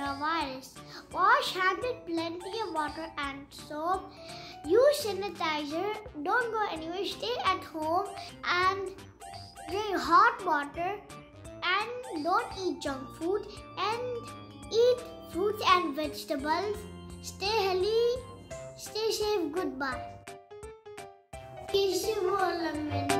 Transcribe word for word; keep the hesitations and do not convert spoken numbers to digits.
coronavirus. Wash hands with plenty of water and soap. Use sanitizer. Don't go anywhere. Stay at home and drink hot water. And don't eat junk food. And eat fruits and vegetables. Stay healthy. Stay safe. Goodbye.